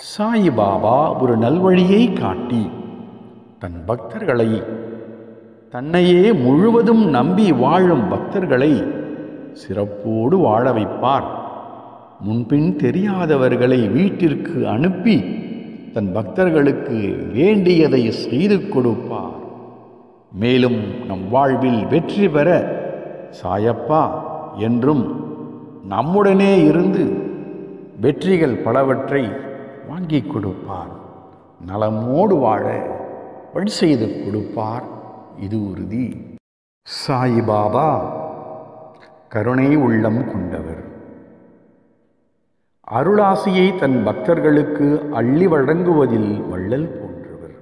சாயிபாபா ஒரு நல்வழியை காட்டி தன் பக்தர்களை, தன்னையே முழுவதும் நம்பி வாழும் பக்தர்களை சிறப்போடு வாழ வைப்பார். முன்பின் தெரியாதவர்களை வீட்டிற்கு அனுப்பி தன் பக்தர்களுக்கு வேண்டியதை செய்து கொடுப்பார். மேலும் நம் வாழ்வில் வெற்றி பெற சாயப்பா என்றும் நம்முடனே இருந்து வெற்றிகள் பலவற்றை வாங்கி கொடுப்பார். நலமோடு வாழ வழி செய்து கொடுப்பார், இது உறுதி. சாயிபாபா கருணை உள்ளம் கொண்டவர். அருளாசியை தன் பக்தர்களுக்கு அள்ளி வழங்குவதில் வள்ளல் போன்றவர்.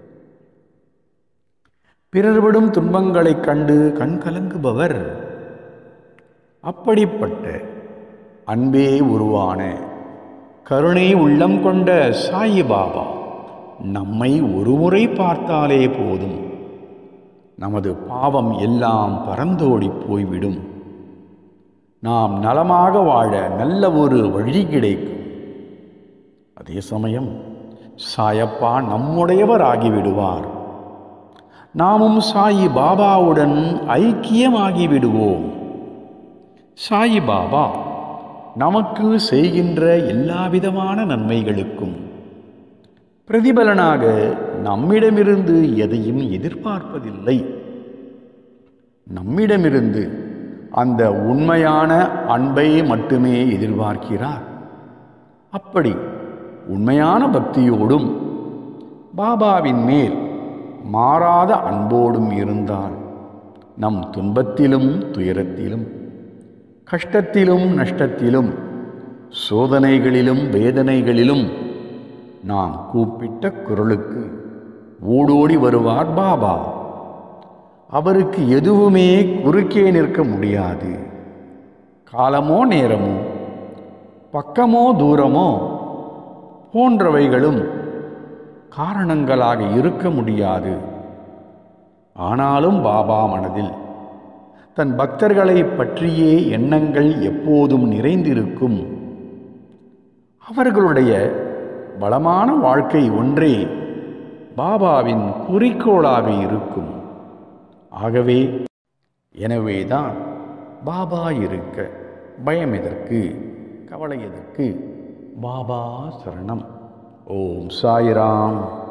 பிறர்விடும் துன்பங்களைக் கண்டு கண் கலங்குபவர். அப்படிப்பட்ட அன்பே உருவான கருணை உள்ளம் கொண்ட சாயிபாபா நம்மை ஒருமுறை பார்த்தாலே போதும், நமது பாவம் எல்லாம் பறந்தோடி போய்விடும். நாம் நலமாக வாழ நல்ல ஒரு வழி கிடைக்கும். அதே சமயம் சாயப்பா நம்முடையவர் ஆகிவிடுவார். நாமும் சாயி பாபாவுடன் ஐக்கியமாகிவிடுவோம். சாயி பாபா நமக்கு செய்கின்ற எல்லாவிதமான நன்மைகளுக்கும் பிரதிபலனாக நம்மிடமிருந்து எதையும் எதிர்பார்ப்பதில்லை. நம்மிடமிருந்து அந்த உண்மையான அன்பை மட்டுமே எதிர்பார்க்கிறார். அப்படி உண்மையான பக்தியோடும் பாபாவின் மேல் மாறாத அன்போடும் இருந்தால் நம் துன்பத்திலும் துயரத்திலும், கஷ்டத்திலும் நஷ்டத்திலும், சோதனைகளிலும் வேதனைகளிலும் நாம் கூப்பிட்ட குரலுக்கு ஓடோடி வருவார் பாபா. அவருக்கு எதுவுமே குறுக்கே நிற்க முடியாது. காலமோ நேரமோ, பக்கமோ தூரமோ போன்றவைகளும் காரணங்களாக இருக்க முடியாது. ஆனாலும் பாபா மனதில் தன் பக்தர்களை பற்றியே எண்ணங்கள் எப்போதும் நிறைந்திருக்கும். அவர்களுடைய வளமான வாழ்க்கை ஒன்றே பாபாவின் குறிக்கோளாக இருக்கும். ஆகவே எனவேதான் பாபா இருக்க பயம் எதற்கு, கவலை எதற்கு? பாபா சரணம். ஓம் சாய்ராம்.